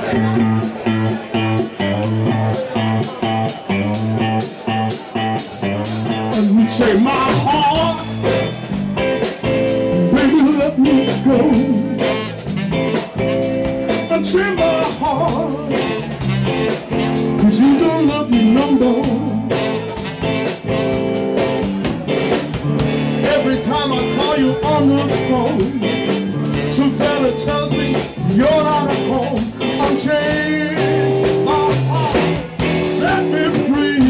Take my heart, baby, let me go. Unchain my heart, 'cause you don't love me no more. Every time I call you on the phone, some fella tells me you're not at home. Unchain my heart, set me free.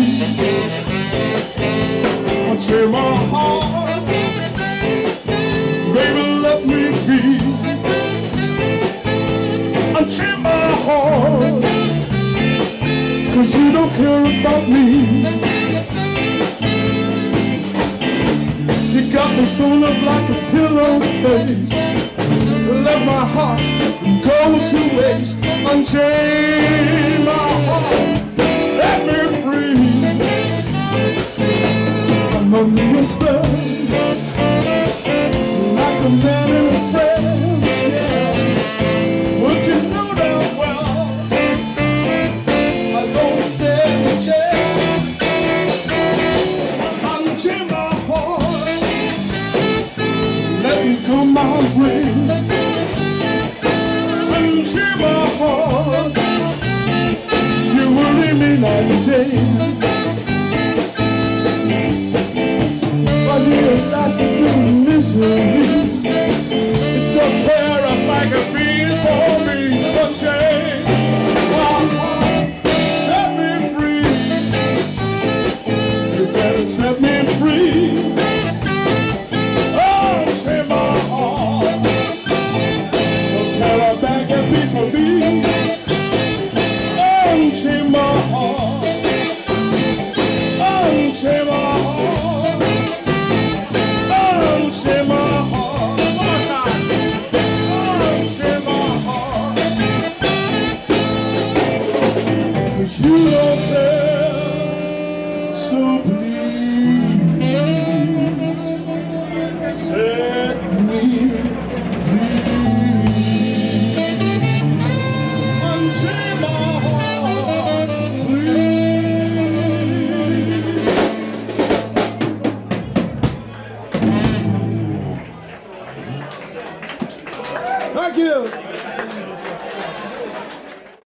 Unchain my heart, baby, let me be. Unchain my heart, 'cause you don't care about me. You got me sewn up like a pillowcase, let my heart go to waste. Unchain my heart, set me free. I'm under your spell, like a man in a trance, yeah. Would you know that well? I don't stand a chance. Unchain my heart, let me come my way. Unchain my heart, you worry me night and day. Why do you like to do misery?